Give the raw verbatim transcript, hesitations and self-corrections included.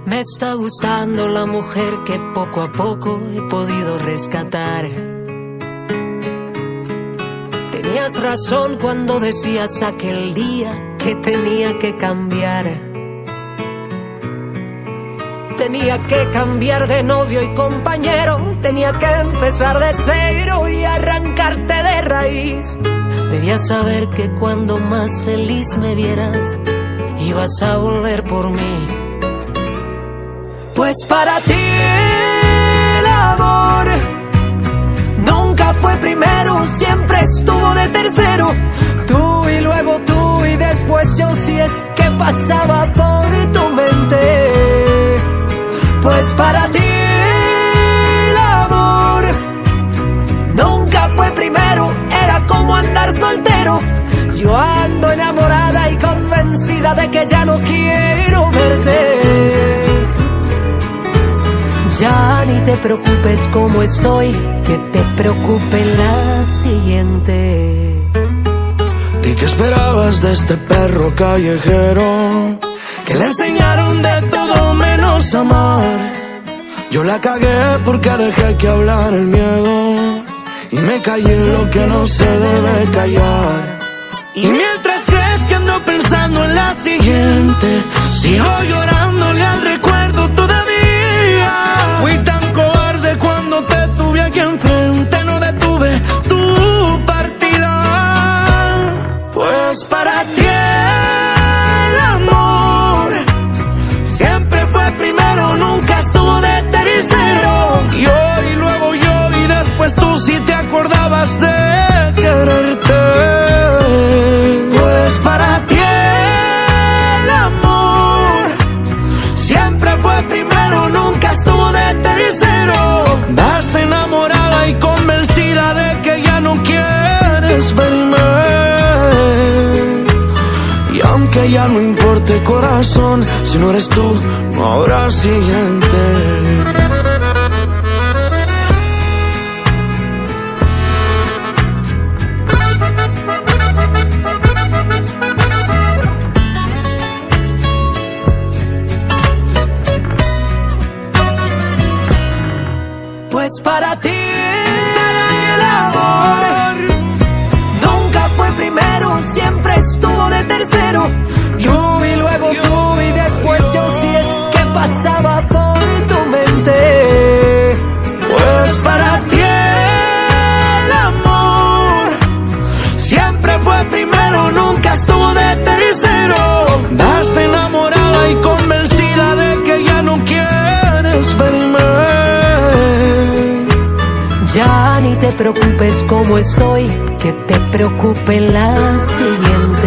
Me está gustando la mujer que poco a poco he podido rescatar. Tenías razón cuando decías aquel día que tenía que cambiar. Tenía que cambiar de novio y compañero, tenía que empezar de cero y arrancarte de raíz. Debías saber que cuando más feliz me vieras, ibas a volver por mí. Pues para ti el amor nunca fue primero, siempre estuvo de tercero. Tú y luego tú y después yo, si es que pasaba por tu mente. Pues para ti el amor nunca fue primero, era como andar soltero. Yo ando enamorada y convencida de que ya no quiero verte. Ya ni te preocupes como estoy, que te preocupe la siguiente. ¿Y qué esperabas de este perro callejero? Que le enseñaron de todo menos amar. Yo la cagué porque dejé que hablara el miedo y me callé lo que no se debe callar. Y mientras crees que ando pensando en la siguiente, sigo llorándole al recuerdo todavía. Fui tan cobarde cuando te tuve aquí enfrente, no detuve tu partida. Pues para ti el amor siempre fue primero, nunca estuvo de tercero. Yo y luego yo y después tú, si te acordabas de quererte. Pues para ti el amor siempre fue primero, nunca estuvo de tercero. Vas enamorada y convencida de que ya no quieres verme. Y aunque ya no importe corazón, si no eres tú, no habrá siguiente. Pues para ti el amor nunca fue primero, siempre estuvo de tercero. Yo y luego tú y después yo, si es que pasaba por tu mente. Pues para ti el amor siempre fue primero, nunca estuvo de tercero. Vas enamorada y convencida de que ya no quieres verme. Ya ni te preocupes como estoy, que te preocupe la siguiente.